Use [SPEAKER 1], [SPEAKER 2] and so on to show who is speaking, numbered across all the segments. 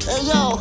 [SPEAKER 1] Hey yo,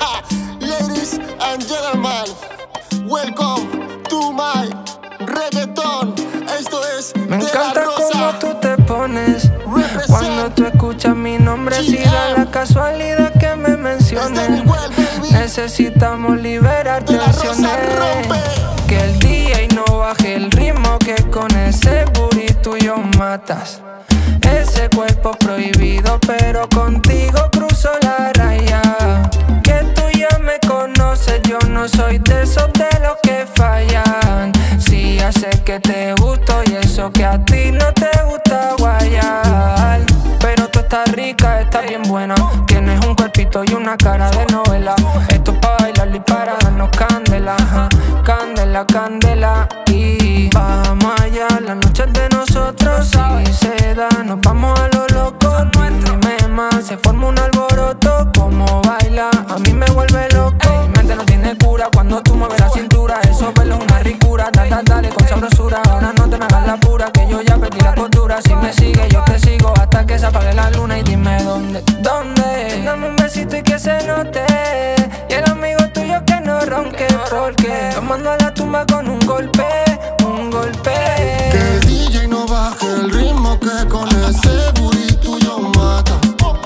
[SPEAKER 1] ladies and gentlemen, welcome to my reggaeton. Esto es
[SPEAKER 2] Me
[SPEAKER 1] De
[SPEAKER 2] encanta
[SPEAKER 1] La Rosa.
[SPEAKER 2] cómo tú te pones cuando tú escuchas mi nombre. Si da la casualidad que me menciones, necesitamos liberar
[SPEAKER 1] De La Rosa
[SPEAKER 2] tensiones.
[SPEAKER 1] rompe.
[SPEAKER 2] Que el DJ no baje el ritmo, que con ese booty tuyo matas. Ese cuerpo prohibido, pero contigo cruzo la raya. Que tú ya me conoces, yo no soy de esos de los que fallan. Sí, ya sé que te gusto y eso que a ti no te gusta guayar. Pero tú estás rica, estás bien buena. Tienes un cuerpito y una cara de novela. Esto es pa' bailarlo y para darnos candela, candela, candela. Y vamos allá, la noche es de nosotros. Si se da, nos vamos a lo loco. Dime más, se forma un alboroto. Como baila, a mí me vuelve loco. Mi mente no tiene cura cuando tú mueves la cintura. Esos pelos es una ricura, dale con sabrosura. Ahora no te me hagas la pura, que yo ya perdí la postura. Si me sigues, yo te sigo hasta que se apague la luna. Y dime dónde. Dame un besito y que se note. Y el amigo tuyo que no ronque, porque lo mando a la tumba con un golpe, un golpe.
[SPEAKER 1] Que el DJ no baje el ritmo, que con ese booty tuyo mata.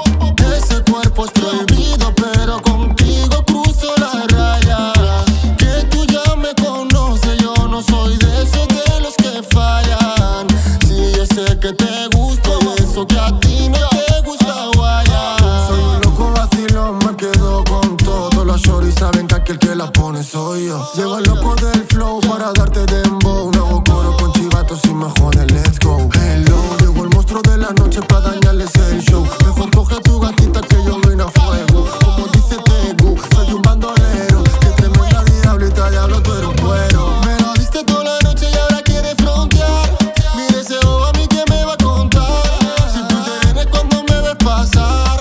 [SPEAKER 1] Ese cuerpo es prohibido, pero contigo cruzo la raya. Que tú ya me conoces, yo no soy de esos de los que fallan. Sí, yo sé que te gusto y eso que a ti no te gusta guayar. Soy un loco vacilón, me quedo con todo. Las shorties saben que aquí el que la pone soy yo. Llego el loco del flow para darte dembow. No hago coro con chivatos y me jode, let's go. Hello, llegó el monstruo de la noche para dañarles el show. Mejor coge a tu gatita que yo vine a fuego. Como dice Tegu, soy un bandolero. Que tremenda diablita, diablo, tú eres un cuero. Me lo diste toda la noche y ahora quieres frontear. Mi deseo a mí que me va a contar. Si tú te vienes cuando me ves pasar,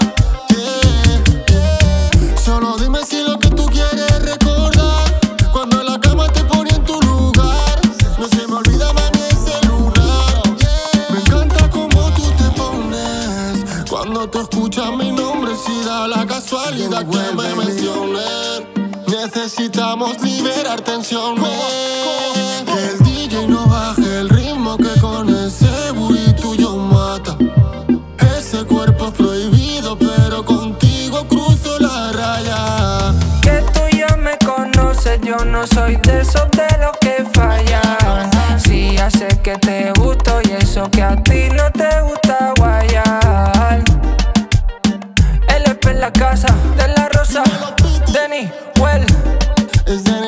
[SPEAKER 1] solo dime si lo que tú quieres recordar. Cuando en la cama te ponía en tu lugar, no se me olvida mami ese lunar. Me encanta cómo tú te pones cuando tú escuchas mi nombre. Si da la casualidad que me mencionen, necesitamos liberar tensiones. Que el DJ no baje el ritmo, que con ese booty tuyo mata. Ese cuerpo es prohibido, pero contigo cruzo la raya.
[SPEAKER 2] Que tú ya me conoces, yo no soy de esos de los que fallan. Sí, ya sé que te gusto y eso que a ti no te gusta guayar. Él es en la casa de La Rosa, Denny, well.
[SPEAKER 1] Es de